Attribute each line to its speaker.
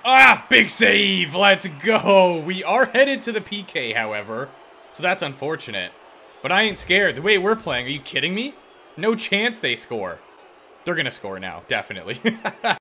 Speaker 1: Ah, big save. Let's go. We are headed to the PK, however. So that's unfortunate. But I ain't scared. The way we're playing, are you kidding me? No chance they score. They're going to score now, definitely.